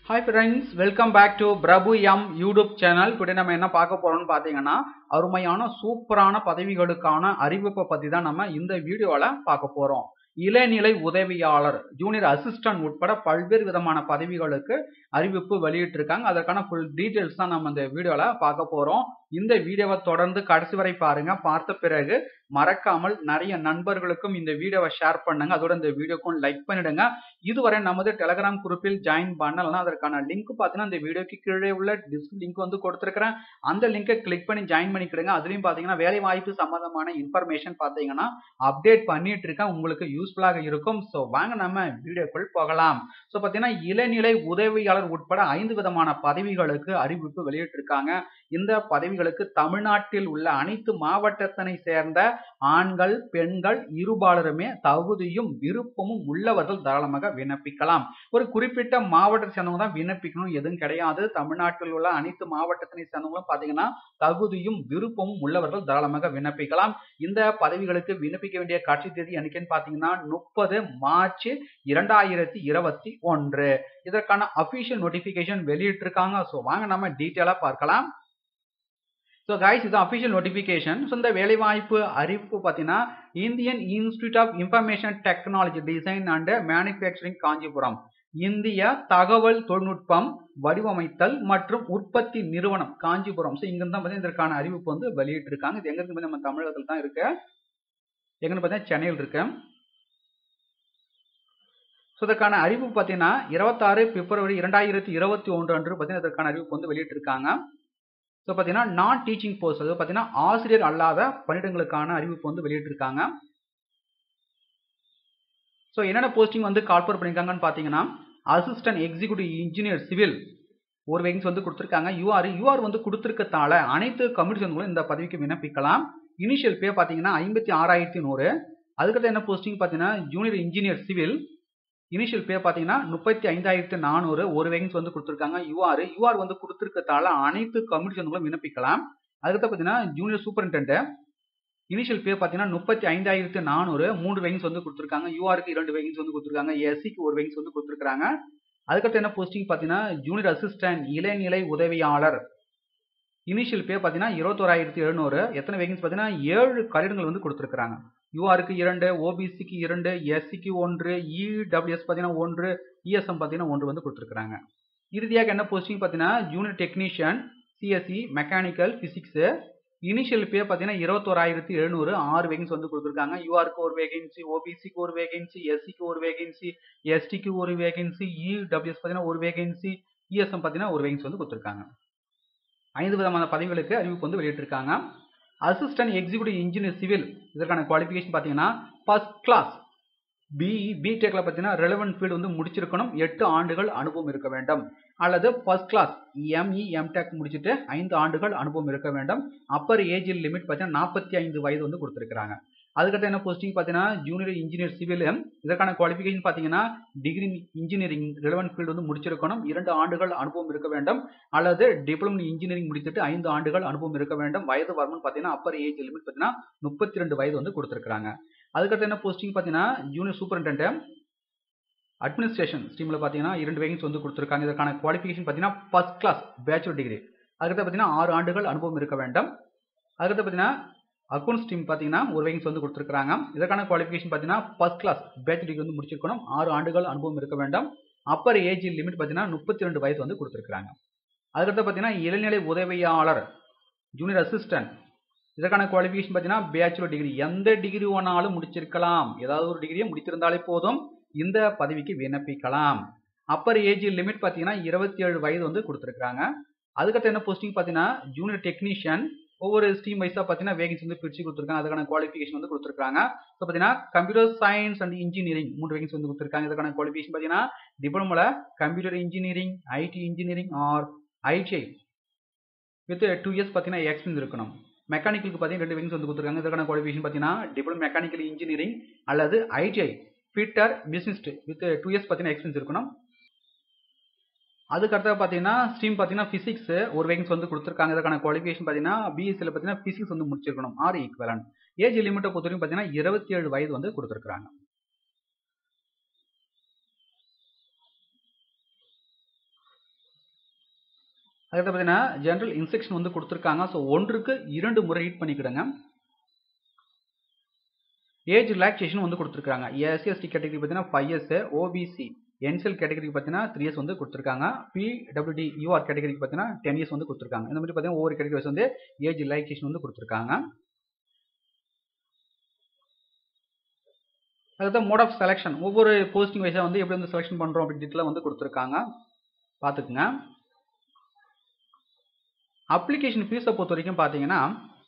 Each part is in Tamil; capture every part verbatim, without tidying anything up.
Hi friends, welcome back to Prabhu M YouTube channel. Today நம்ம என்ன பார்க்க போறோம்னு பாத்தீங்கன்னா அருமையான சூப்பரான பதவிகளுக்கான அறிவிப்பை பத்தி தான் நம்ம இந்த வீடியோல பார்க்க போறோம். இளநிலை உதவியாளர், ஜூனியர் அசிஸ்டன்ட் உட்பட பல்வேறு விதமான பதவிகளுக்கு அறிவிப்பு வெளியிட்டு இருக்காங்க. அதற்கான ஃபுல் டீடைல்ஸ் தான் நம்ம இந்த வீடியோல பார்க்க போறோம். இந்த வீடியோவை தொடர்ந்து கடைசி வரை பாருங்க. பார்த்த பிறகு மறக்காமல் நிறைய நண்பர்களுக்கும் இந்த வீடியோவை ஷேர் பண்ணுங்க. அதோட இந்த வீடியோக்கும் லைக் பண்ணிடுங்க. இதுவரை நமது டெலிகிராம் குரூப்பில் ஜாயின் பண்ணலன்னா அதற்கான லிங்க் பார்த்தீங்கன்னா இந்த வீடியோக்கு கீழே உள்ள டிஸ்கிரிப்ஷன் லிங்க் வந்து கொடுத்துருக்கிறேன். அந்த லிங்கை கிளிக் பண்ணி ஜாயின் பண்ணிக்கிடுங்க. அதுலயும் பாத்தீங்கன்னா வேலை வாய்ப்பு சம்பந்தமான இன்ஃபர்மேஷன் பாத்தீங்கன்னா அப்டேட் பண்ணிட்டு இருக்கேன். உங்களுக்கு யூஸ்ஃபுல்லாக இருக்கும். ஸோ வாங்க நம்ம வீடியோக்குள் போகலாம். ஸோ பாத்தீங்கன்னா இளநிலை உதவியாளர் உட்பட ஐந்து விதமான பதவிகளுக்கு அறிவிப்பு வெளியிட்டிருக்காங்க. இந்த பதவிகளுக்கு தமிழ்நாட்டில் உள்ள அனைத்து மாவட்டத்தினை சேர்ந்த ஆண்கள் பெண்கள் இருபாலருமே தகுதியும் விருப்பமும் உள்ளவர்கள் தாராளமாக விண்ணப்பிக்கலாம். ஒரு குறிப்பிட்ட மாவட்டத்தை சேர்ந்தவங்க தான் விண்ணப்பிக்கணும் எதுவும் கிடையாது. தமிழ்நாட்டில் உள்ள அனைத்து மாவட்டத்தினை சேர்ந்தவங்களும் பாத்தீங்கன்னா தகுதியும் விருப்பமும் உள்ளவர்கள் தாராளமாக விண்ணப்பிக்கலாம். இந்த பதவிகளுக்கு விண்ணப்பிக்க வேண்டிய கடைசி தேதி என்னைக்குன்னு பாத்தீங்கன்னா முப்பது மார்ச் இரண்டாயிரத்தி இருபத்தி ஒன்று. இதற்கான அபிஷியல் நோட்டிபிகேஷன் வெளியிட்டிருக்காங்க. ஸோ வாங்க நம்ம டீட்டெயிலா பார்க்கலாம். ஸோ கைஸ், இது அஃபிஷியல் நோட்டிஃபிகேஷன். ஸோ இந்த வேலைவாய்ப்பு அறிவிப்பு பார்த்தீங்கன்னா Indian institute of information technology design and manufacturing Kanchipuram, இந்திய தகவல் தொழில்நுட்பம் வடிவமைத்தல் மற்றும் உற்பத்தி நிறுவனம் காஞ்சிபுரம். ஸோ இங்கிருந்து தான் பார்த்தீங்கன்னா இதற்கான அறிவிப்பு வந்து வெளியிட்டு இருக்காங்க. இது எங்க இருக்கு? நம்ம தமிழகத்தில் தான் இருக்கு. எங்கன்னு பார்த்தீங்கன்னா சென்னையில் இருக்கு. ஸோ இதற்கான அறிவிப்பு பார்த்தீங்கன்னா இருபத்தாறு பிப்ரவரி இரண்டாயிரத்தி இருபத்தி ஒன்று அன்று பார்த்தீங்கன்னா இதற்கான அறிவிப்பு வந்து வெளியிட்டிருக்காங்க. ஸோ பார்த்தீங்கன்னா நான் டீச்சிங் போஸ்ட், அது பார்த்தீங்கன்னா ஆசிரியர் அல்லாத பணியிடங்களுக்கான அறிவிப்பு வந்து வெளியிட்டிருக்காங்க. ஸோ என்னென்ன போஸ்டிங் வந்து கால்பர் பண்ணியிருக்காங்கன்னு பார்த்தீங்கன்னா அசிஸ்டன்ட் எக்ஸிக்யூட்டிவ் இன்ஜினியர் சிவில் ஒரு வேகன்சி வந்து கொடுத்துருக்காங்க. யூஆர் யூஆர் வந்து கொடுத்துருக்கத்தால அனைத்து கமிஷன்களும் இந்த பதவிக்கு விண்ணப்பிக்கலாம். இனிஷியல் பே பார்த்தீங்கன்னா ஐம்பத்தி ஆறாயிரத்தி நூறு. அதுக்கடுத்து என்ன போஸ்டிங் பார்த்தீங்கன்னா junior engineer civil, initial pay பார்த்தீங்கன்னா முப்பத்தி ஐந்தாயிரத்து நானூறு ஒரு வேகன்சி வந்து கொடுத்துருக்காங்க. யூஆர் யூஆர் வந்து கொடுத்துருக்கத்தால அனைத்து கமிஷன்களும் விண்ணப்பிக்கலாம். அதுக்கடுத்து பார்த்தீங்கன்னா ஜூனியர் சூப்பரிண்டென்டென்ட், இனிஷியல் பே பார்த்தீங்கன்னா முப்பத்தி ஐந்தாயிரத்து நானூறு மூன்று வேகன்சி வந்து கொடுத்துருக்காங்க. யூஆருக்கு இரண்டு வேகன்சி வந்து கொடுத்துருக்காங்க. எஸ்சிக்கு ஒரு வேகன்சி வந்து கொடுத்துருக்காங்க. அதுக்கடுத்து என்ன போஸ்டிங் பார்த்தீங்கன்னா ஜூனியர் அசிஸ்டன்ட் இளநிலை உதவியாளர், இனிஷியல் பே பார்த்தீங்கன்னா இருபத்தோராயிரத்தி எழுநூறு. எத்தனை வேகன்சி பார்த்தீங்கன்னா ஏழு கடிதங்கள் வந்து கொடுத்துருக்காங்க. யூஆருக்கு இரண்டு, ஓபிசிக்கு இரண்டு, எஸ்சிக்கு ஒன்று, இடபிள்யூஎஸ் பார்த்தீங்கன்னா ஒன்று, இஎஸ்எம் பார்த்தீங்கன்னா ஒன்று வந்து கொடுத்துருக்காங்க. இறுதியாக என்ன போஸ்டிங் பார்த்தீங்கன்னா junior technician CSC mechanical physics, initial pay பார்த்தீங்கன்னா இருபத்தோராயிரத்தி எழுநூறு ஆறு வேகன்சி வந்து கொடுத்துருக்காங்க. யூஆருக்கு ஒரு வேகன்சி, ஓபிசிக்கு ஒரு வேகன்சி, எஸ்சிக்கு ஒரு வேகன்சி, எஸ்டிக்கு ஒரு வேகன்சி, இடபிள்யூஎஸ் பார்த்தீங்கன்னா ஒரு வேகன்சி, இஎஸ்எம் பார்த்தீங்கன்னா ஒரு வேகன்சி வந்து கொடுத்துருக்காங்க. ஐந்து விதமான பதவிகளுக்கு அறிவிப்பு வந்து வெளியிட்டிருக்காங்க. அசிஸ்டன்ட் எக்ஸிக்யூட்டிவ் இன்ஜினியர் சிவில், இதற்கான குவாலிஃபிகேஷன் பார்த்தீங்கன்னா ஃபர்ஸ்ட் கிளாஸ் பிஇ பிடெக்ல பார்த்தீங்கன்னா ரெலவென்ட் ஃபீல்டு வந்து முடிச்சிருக்கணும், எட்டு ஆண்டுகள் அனுபவம் இருக்க வேண்டும். அல்லது ஃபர்ஸ்ட் கிளாஸ் எம்இ எம்டெக் முடிச்சுட்டு ஐந்து ஆண்டுகள் அனுபவம் இருக்க வேண்டும். அப்பர் ஏஜ் லிமிட் பார்த்தீங்கன்னா நாற்பத்தி ஐந்து வயது வந்து கொடுத்துருக்காங்க. அதுக்கடுத்து என்ன போஸ்டிங் பார்த்தீங்கன்னா ஜூனியர் இன்ஜினியர் சிவில், இதற்கான குவாலிஃபிகேஷன் பார்த்தீங்கன்னா டிகிரி இன்ஜினியரிங் ரெலவென்ட் ஃபீல்டு வந்து முடிச்சிருக்கணும், இரண்டு ஆண்டுகள் அனுபவம் இருக்க வேண்டும். அல்லது டிப்ளமோ இன்ஜினியரிங் முடிச்சுட்டு ஐந்து ஆண்டுகள் அனுபவம் இருக்க வேண்டும். வயது வரம்பு பார்த்தீங்கன்னா அப்பர் ஏஜ் லிமிட் பார்த்தீங்கன்னா முப்பத்தி ரெண்டு வயது வந்து கொடுத்துருக்காங்க. அதுக்கடுத்து என்ன போஸ்டிங் பார்த்தீங்கன்னா ஜூனியர் சூப்பரிண்டென்டென்ட் அட்மினிஸ்ட்ரேஷன் ஸ்ட்ரீமில் பார்த்தீங்கன்னா இரண்டு வேகன்சி வந்து கொடுத்துருக்காங்க. இதற்கான குவாலிஃபிகேஷன் பார்த்தீங்கன்னா ஃபர்ஸ்ட் கிளாஸ் பேச்சுலர் டிகிரி, அதுக்கடுத்து பார்த்தீங்கன்னா ஆறு ஆண்டுகள் அனுபவம் இருக்க வேண்டும். அதுக்கடுத்து பார்த்தீங்கன்னா அக்கௌண்ட் ஸ்ட்ரீம் பார்த்தீங்கன்னா ஒரு வேகன்சி வந்து கொடுத்துருக்காங்க. இதற்கான குவாலிஃபிகேஷன் பார்த்தீங்கன்னா ஃபர்ஸ்ட் கிளாஸ் பேச்சுலர் டிகிரி வந்து முடிச்சிருக்கணும், ஆறு ஆண்டுகள் அனுபவம் இருக்க வேண்டும். அப்பர் ஏஜ் லிமிட் பார்த்தீங்கன்னா முப்பத்தி ரெண்டு வயசு வந்து கொடுத்துருக்காங்க. அதுக்கடுத்து பார்த்தீங்கன்னா இளநிலை உதவியாளர் ஜூனியர் அசிஸ்டன்ட், இதற்கான குவாலிஃபிகேஷன் பார்த்தீங்கன்னா பேச்சுலர் டிகிரி, எந்த டிகிரி வேணாலும் முடிச்சிருக்கலாம், ஏதாவது ஒரு டிகிரியை முடித்திருந்தாலே போதும் இந்த பதவிக்கு விண்ணப்பிக்கலாம். அப்பர் ஏஜ் லிமிட் பார்த்தீங்கன்னா இருபத்தி ஏழு வயது வந்து கொடுத்துருக்காங்க. அதுக்கடுத்து என்ன போஸ்டிங் பார்த்தீங்கன்னா ஜூனியர் டெக்னீஷியன், ஒவ்வொரு ஸ்ட்ரீம் வைஸா பார்த்தீங்கன்னா வேகன்சி வந்து பிரிச்சு கொடுத்துருக்காங்க. அதுக்கான குவாலிஃபிகேஷன் வந்து கொடுத்துருக்காங்க. ஸோ பார்த்தீங்கன்னா கம்ப்யூட்டர் சயின்ஸ் அண்ட் இன்ஜினியரிங் மூன்று வேகன்சி வந்து கொடுத்துருக்காங்க. இதுக்கான குவாலிஃபிகேஷன் பார்த்தீங்கன்னா டிப்ளமோல computer engineering, IT engineering or ITI with two years பார்த்தீங்கன்னா எக்ஸ்பீரியன்ஸ் இருக்கணும். மெக்கானிக்கலுக்கு பார்த்தீங்கன்னா ரெண்டு வேகன்சி வந்து கொடுத்துருக்காங்க. இதுக்கான குவாலிஃபிகேஷன் பார்த்தீங்கன்னா டிப்ளமோ மெக்கானிக்கல் இன்ஜினியரிங் அல்லது ஐடிஐ ஃபிட்டர் பிசினஸ்ட் வித் டூ இயர்ஸ் பார்த்தீங்கன்னா எக்ஸ்பீரியன்ஸ் இருக்கணும். அதுக்கடுத்து பார்த்தீங்கன்னா ஸ்ட்ரீம் பார்த்தீங்கன்னா பிசிக்ஸ் ஒரு வேகன்சி வந்து கொடுத்துருக்காங்க. இதுக்கான குவாலிஃபிகேஷன் பார்த்தீங்கன்னா பிஎஸ்சியில் பார்த்தீங்கன்னா பிசிக்ஸ் வந்து முடிச்சிருக்கணும் ஆர் ஈக்குவலன்ட். ஏஜ் லிமிட்டை பொறுத்தவரைக்கும் பார்த்தீங்கன்னா இருபத்தி ஏழு வயது வந்து கொடுத்துருக்காங்க. அதுக்கப்புறம் பார்த்தீங்கன்னா ஜென்ரல் இன்ஸ்ட்ரக்ஷன் வந்து கொடுத்துருக்காங்க. ஸோ ஒன்றுக்கு இரண்டு முறை ரீட் பண்ணிக்கிடுங்க. ஏஜ் ரிலாக்ஸேஷன் வந்து கொடுத்துருக்காங்க. எஸ்சி எஸ்டி கேட்டகரி பார்த்தீங்கன்னா ஃபைவ் இயர்ஸ், ஓபிசி என்சிஎல் கேட்டகரிக்கு பார்த்தீங்கன்னா த்ரீ இயர்ஸ் வந்து கொடுத்துருக்காங்க. பிடபிள்யூடி யூஆர் கேட்டகரிக்கு பார்த்தீங்கன்னா டென் இயர்ஸ் வந்து கொடுத்துருக்காங்க. இந்த மாதிரி பார்த்தீங்கன்னா ஒவ்வொரு கேட்டகரி வந்து ஏஜ் ரிலாக்ஸேஷன் வந்து கொடுத்துருக்காங்க. அதுதான் மோட் ஆஃப் செலெக்ஷன், ஒவ்வொரு போஸ்டிங் வைஸாக வந்து எப்படி வந்து செலெக்ஷன் பண்ணுறோம் அப்படின்னு டீட்டெயிலாக வந்து கொடுத்துருக்காங்க. பார்த்துக்குங்க. அப்ளிகேஷன் ஃபீஸை பொறுத்த வரைக்கும் பார்த்தீங்கன்னா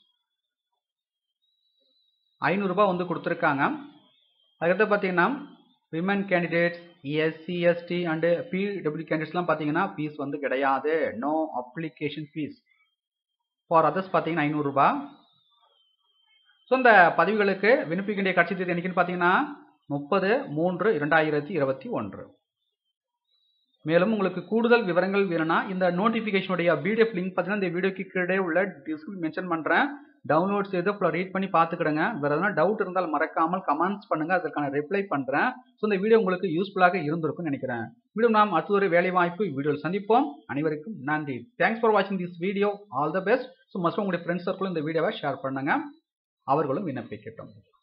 ஐநூறுரூபா வந்து கொடுத்துருக்காங்க. அதுக்கடுத்து பார்த்தீங்கன்னா women candidates, SC ST and PW கேண்டிடேட்ஸ்லாம் பார்த்தீங்கன்னா ஃபீஸ் வந்து கிடையாது. No application fees. For others பார்த்தீங்கன்னா ஐநூறுரூபா. ஸோ இந்த பதிவுகளுக்கு விண்ணப்பிக்க வேண்டிய கடைசி தேதி என்னைக்குன்னு பார்த்தீங்கன்னா முப்பது மூன்று இரண்டாயிரத்தி இருபத்தி ஒன்று. மேலும் உங்களுக்கு கூடுதல் விவரங்கள் வேணும்னா இந்த நோட்டிஃபிகேஷனுடைய பிடிஎஃப் லிங்க் பார்த்தீங்கன்னா இந்த வீடியோக்கு கீழே உள்ள டிஸ்கிரிப்ஷன் மென்ஷன் பண்ணுறேன். டவுன்லோட் செய்து ஃபுல்லாக ரீட் பண்ணி பார்த்துக்கிடுங்க. வேறு எதனா டவுட் இருந்தால் மறக்காமல் கமெண்ட்ஸ் பண்ணுங்கள், அதற்கான ரிப்ளை பண்ணுறேன். ஸோ இந்த வீடியோ உங்களுக்கு யூஸ்ஃபுல்லாக இருந்திருக்கும்னு நினைக்கிறேன். வீடியோ நாம் அடுத்த ஒரு வேலை வாய்ப்பு வீடியோவில் சந்திப்போம். அனைவருக்கும் நன்றி. தேங்க்ஸ் ஃபார் வாட்சிங் this video. All the best. So must உங்களுடைய ஃப்ரெண்ட்ஸ் சர்க்கிளும் இந்த வீடியோவை ஷேர் பண்ணுங்க, அவர்களும் விண்ணப்பிக்கட்டும்.